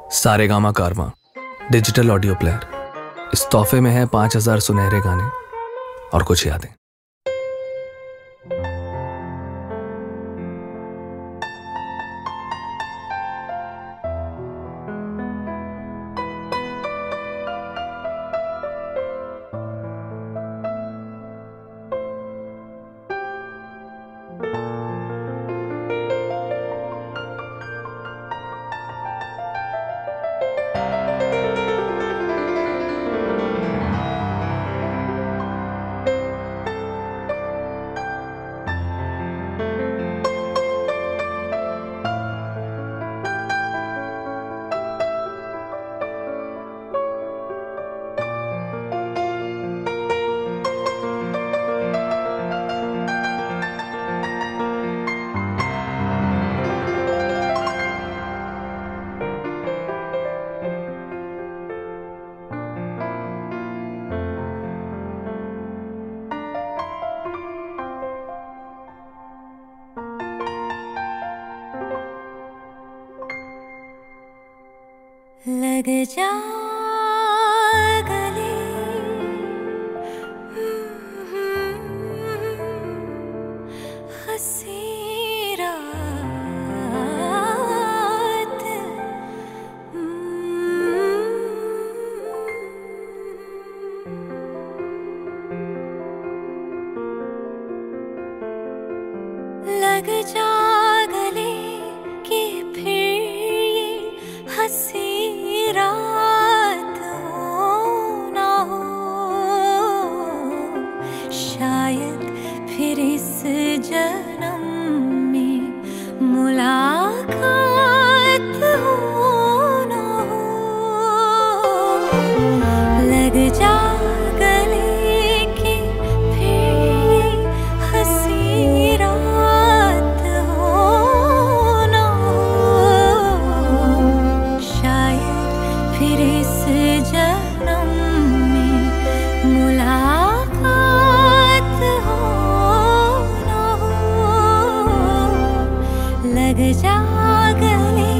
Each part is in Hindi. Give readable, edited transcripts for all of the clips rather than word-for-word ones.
सारेगामा कारवां डिजिटल ऑडियो प्लेयर। इस तोहफे में है 5000 सुनहरे गाने और कुछ यादें। लग जा गले हंसी रात लग जा गले कि फिर ये हंसी रात हो ना हो, शायद फिर इस जन्म में मुलाकात हो ना हो। लग जा गले कि फिर ये हंसी रात हो ना हो, शायद फिर इस जन्म में मुलाकात हो ना हो। लग जा गले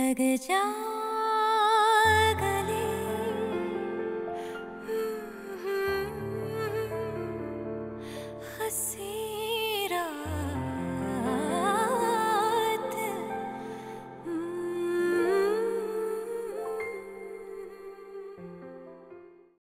लग जा गले